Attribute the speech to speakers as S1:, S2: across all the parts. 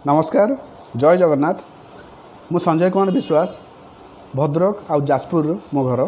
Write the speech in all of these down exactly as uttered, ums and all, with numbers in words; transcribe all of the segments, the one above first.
S1: नमस्कार जय जगन्नाथ मु संजय कुमार विश्वास भद्रक आउ जाजपुर मो घर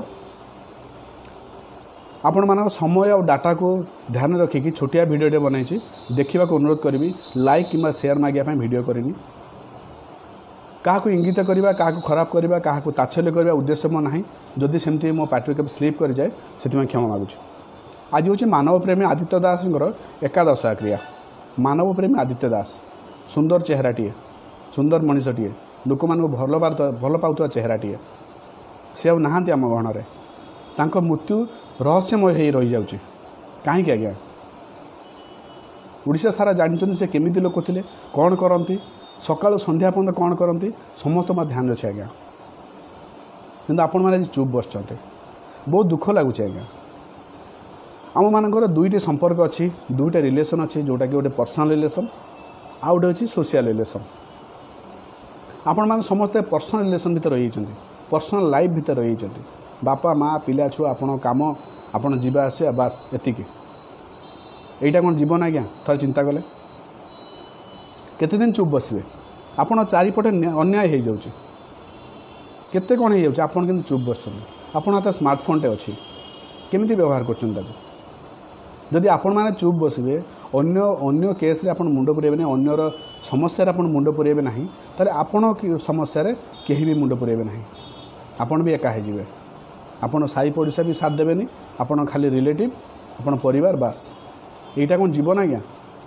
S1: आपण मान समय और डाटा को ध्यान रखिकी छोटिया भिडियोटे बनई देखा अनुरोध करी लाइक कि शेयर मागिया भिडियो करनी क्या इंगित करवा क्या खराब करवा क्या ताच्छल्य करवा उद्देश्य मो ना जदि सेमती मो पार्टी के स्लीप कर जाए से क्षमा मागुच। आज हूँ मानव प्रेमी आदित्य दास एकादश क्रिया। मानव प्रेमी आदित्य दास सुंदर चेहराटीए सुंदर मनीषटीए लोक मान भल भल पाउथवा चेहराटीए से आउ नहांती आम गहणरे तांको मृत्यु रहस्यमय हो रही जाउची कहीं आज्ञा ओडिशा सारा जानते से केमिति लोक थे कौन करती सकाल संध्या पर्यंत कौन करती समस्त मैं ध्यान अच्छे आज्ञा कि आपण मैंने चुप बस बहुत दुख लगुच आज्ञा आम मानकर दुईटी संपर्क अच्छी दुईटा रिलेसन अच्छी जोटा कि गोटे पर्सनल रिलेसन आ गोटे अच्छी सोशल रिलेसन आपण मैंने समस्ते पर्सनल रिलेसन भितर रही पर्सनल लाइफ भितर रही बापा माँ पिला छुआ आपण काम आपण जीवा आसिया बास एतिकी एटा कौन जीवन आज्ञा थोड़ा चिंता कले केते दिन चुप बसबे आपण चारिपटे अन्याय हो जाउची केते कौन हो जाउची आपण किंतु चुप बसछन आपण हाथ स्मार्टफोन अच्छी केमिति व्यवहार करछन ताको जदि आपण माने चुप बसबे अन्य अन्य केस रे आपण मुंड पुरेबे नै अन्यर समस्या रे आपण मुंड पुरेबे नाही ताले आपण समस्या रे केही भी मुंड पुरेबे नाही आपण भी एका हे जिवे आपण साई पड़ोसा भी साथ देबेनी आपण खाली रिलेटिव आपण परिवार बास एटा कोन जीवन आज्ञा।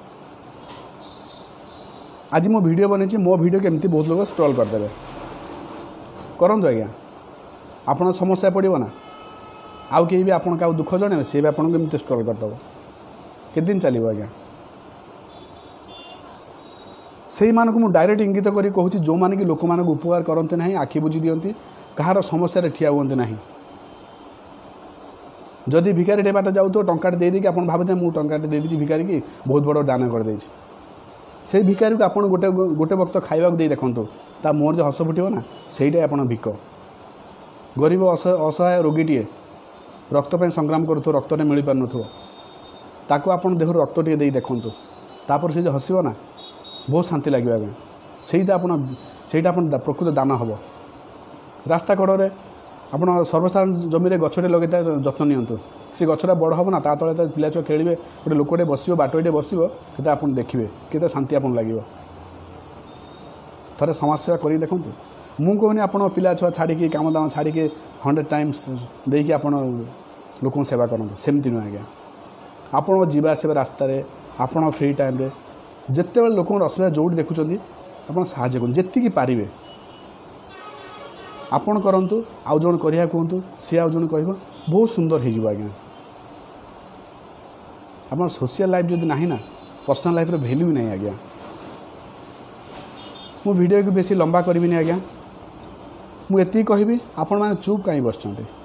S1: आज मो वीडियो बनेछि मो वीडियो केमती बहुत लोग स्क्रॉल कर देबे करंतु आज्ञा आपण समस्या पड़िबो ना आउ कहीं भी आपन का दुख जणे से भी आपन केमती स्क्रॉल कर दबो के दिन चलिबो आज्ञा सेही मानक मु डायरेक्ट इंगित करी कहूछि जो माने कि लोक मानक उपकार करंते नाही आखि बुझी दियंती कहार समस्या रे ठिया हुंते नाही जदि भिखारी टे बाट जाउ तो टंकाटे दे देकी आपन भाबते मु टंकाटे दे दिछि भिखारी की बहुत बड़ दान कर देछि से भिखारी को आपन गोटे गोटे वक्त खाइबा दे देखंतो ता मोर जो हस फुटिबो ना सेईटा आपन भिक गरीब असहाय रोगीटीए रक्त पे संग्राम करूथो रक्त ने मिल पारनथो ताको आपन देह रक्त टे दे देखंतो तापर से जो हसिबो ना बहुत शांति लगे आगे सेईटा आपन सेईटा आपन प्रकृत दान हबो। रास्ता कड़े आप सर्वसाधारण जमी गछटे लगे जत्न नियंतु से गछटा बड़ हम ना ता तले पिला छुआ खेलिए गोटे लोकटे बस बाटोटे बस आप देखिए केते शांति आपन लगे थे समाज सेवा कर देखूँ मु कहूनी आप पिला छुआ छाड़ी काम दाम छाड़ी हंड्रेड टाइम्स देकी आप लोक सेवा करूँ सेमती नुह आज्ञा आपण जीवा आसवा रास्त आपण फ्री टाइम रे जिते बड़े लोक असुविधा जोटी देखुं आप साहय कर जी पारे आपण करंतु आउ जन करिया कहतु सी आउ जन कह बहुत सुंदर हो आज्ञा आप सोशल लाइफ जब ना ना पर्सनल लाइफ वैल्यू भी नहीं आज्ञा मु वीडियो को बेसी लंबा करी आज्ञा मुझे कहबी आपण मैंने चुप कहीं बस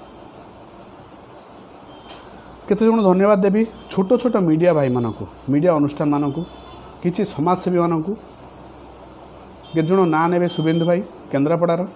S1: केते जन धन्यवाद देवी छोट छोट मीडिया भाई मानक मीडिया अनुष्ठान मानक किसी समाजसेवी मानक केते जन ना ने शुभेन्दु भाई केन्द्रापड़ार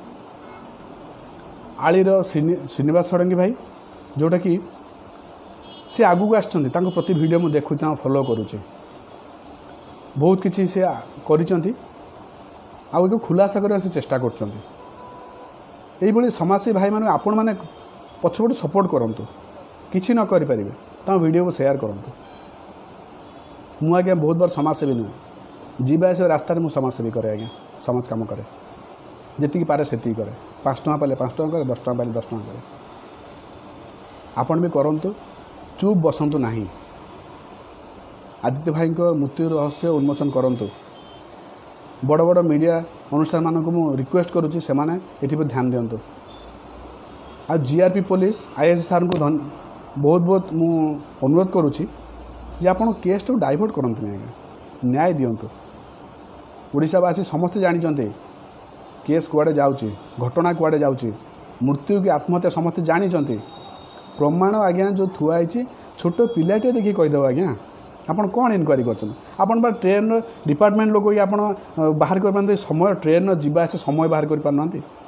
S1: आलीर श्रीनिवास षडंगी भाई जोटा कि से आगू आसछन्ति तांको प्रति वीडियो मु देखुछि फॉलो करूछि बहुत किछि से करिसंति आ एक खुलासा करबा से चेष्टा करछन्ति एई भली समाजसेवी भाई माने आपण माने पछपट सपोर्ट करंतु किछि न करि परिबे ता वीडियो को शेयर करंतु मु आज्ञा बहुत बार समाजसेवी नु जीवा से रास्ता रे मु समाजसेवी करे आज्ञा समाज काम करे जी पारे से करे पाँच टका पाले पाँच टका करे दस टका पाले दस टका करे आपण भी करंतु चुप बसंतु नहीं आदित्य भाई को मृत्यु रहस्य उन्मोचन करंतु बड़ बड़ मीडिया अनुष्ठान मानक मु रिक्वेस्ट करुच्ची से माने एठी पर ध्यान दियंतु आ जीआरपी पुलिस आईएएस सार को धन बहुत बहुत मु अनुरोध करुच्ची जे आपण केस तो डाइवर्ट करंतु नहीं आज्ञा न्याय दियंतु ओडिशावासी समस्ते जानिचंते केस कुआड़े जाऊँगी घटना कुआड़े जाऊँगी मृत्यु की आत्महत्या समस्ते जानी प्रमाण आज्ञा जो थुआई छोट पिलाटे देखिए कहीदेव आज्ञा आपन कौन इनक्वारी कर ट्रेन डिपार्टमेंट लोग आप बाहर कर समय ट्रेन जीवा आसे समय बाहर कर पारना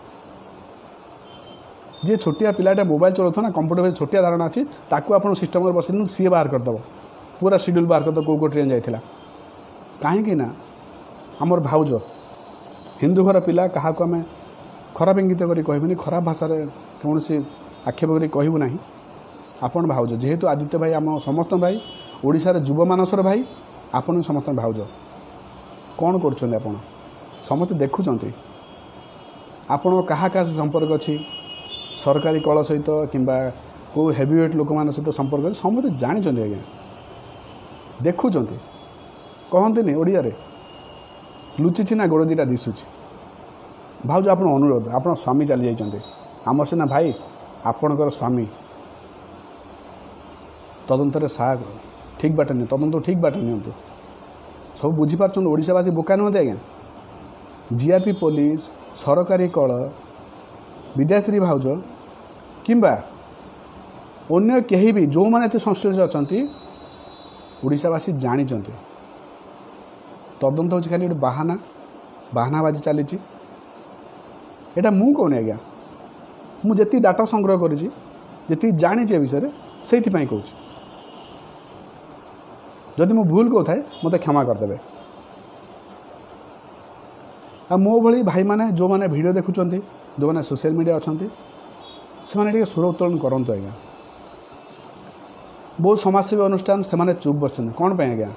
S1: जी छोटिया पिलाटे मोबाइल चलाऊ ना कंप्यूटर छोटिया धारणा अच्छी ताकू आप सिस्टम बस सी बाहर करदेव पूरा शेड्यूल बाहर करदेव कौ कौ ट्रेन जाइला कहीं ना आमर भाउज हिंदू घर पिला क्या आम खराब इंगित करी कहबनी खराब भाषा कौन आक्षेप करी कहबू ना आपण भाउज जेहेतु आदित्य भाई आम समस्त भाई ओडिशार युव मानसर भाई आपण समस्त भाउज कौन कर समस्त देखुं आपण क्या क्या संपर्क अच्छी सरकारी कल सहित किंबा को हेवीवेट लोक मान सहित संपर्क अच्छे समस्त जानी आज्ञा देखुं कहते ओडिया रे लुचिची ना गोड़ दीटा दिशुची भाउज आप अनुरोध आप स्वामी चली जाइए आमर सीना भाई आपणकर स्वामी तदंतर सा ठीक बाट नि तदंत ठीक बाट नि सब बुझीपार ओडिशावासी बोका नुहत आज्ञा जीआरपी पुलिस सरकारी कल विद्याश्री भाउज किंबा अन्य कहीं भी जो मैंने संश्लिष्ट अच्छा ओडिशावासी जानी तदंत हूँ खाली गोटे बाहाना बाहानाबाजी चली एटा मु कौन आज्ञा मुझे डाटा संग्रह करी जानी विषय से कहूँ जदि मु भूल कौ थाए मत क्षमा करदे आ मो भली भाई माने जो माने वीडियो देखुं जो माने सोशल मीडिया अच्छा से माने स्वर उत्तोलन करूँ आज्ञा बहुत समाजसेवी अनुष्ठान से माने चुप बस कौन पे आज्ञा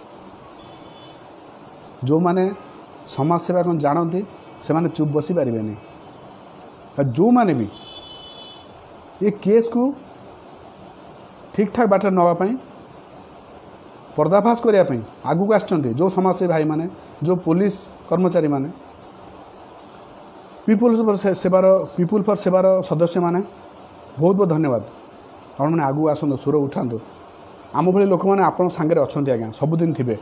S1: जो माने समाज सेवा कौन जानती से माने चुप बसी पारे जो माने भी ये केस को ठीक ठाक बाटर नापी पर्दाफाश करने आगू आसुँच जो समाजसेवी भाई माने जो पुलिस कर्मचारी माने पीपुल फॉर सेवार पीपुल फॉर सेवार सदस्य माने बहुत बहुत धन्यवाद आपण मैंने आगू आसतु सुर उठातु आम भाई लोक मैंने आप सांगे अच्छा आज्ञा सबुदिन थे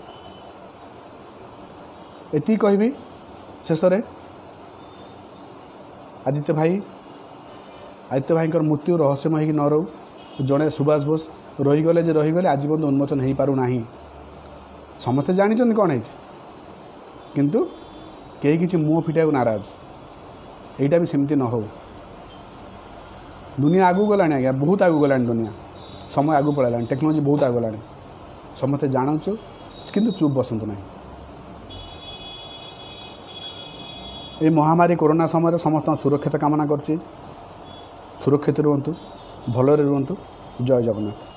S1: एति कहबी शेष आदित्य भाई आदित्य भाई मृत्यु रहस्यमय न रो जड़े सुभाष बोस रहीगले जे रहीगले आजीवन उन्मोचन हो पारना समस्ते जानी कौन है किंतु कई किसी मुँह फिटा नाराज यहीटा भी सेमती न हो दुनिया आगू गला आज्ञा बहुत आगू गला दुनिया समय आगू पड़ा टेक्नोलोजी बहुत आगू गला समस्ते जानूँ किंतु चुप बसतु ना ये महामारी कोरोना समय समस्त सुरक्षित कामना कर सुरक्षित रुहतु भलरे रुहतु जय जगन्नाथ।